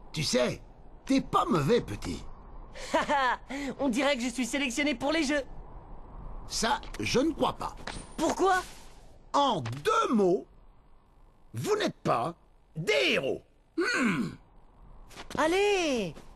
Tu sais, t'es pas mauvais, petit. Haha, on dirait que je suis sélectionné pour les jeux. Ça, je ne crois pas. Pourquoi? En 2 mots, vous n'êtes pas des héros. Allez,